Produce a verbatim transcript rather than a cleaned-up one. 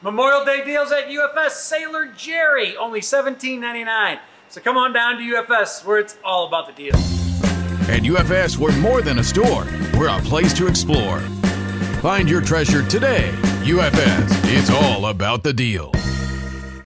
Memorial Day deals at U F S. Sailor Jerry, only seventeen ninety-nine. So come on down to U F S, where it's all about the deal. At U F S, we're more than a store. We're a place to explore. Find your treasure today. U F S, it's all about the deal.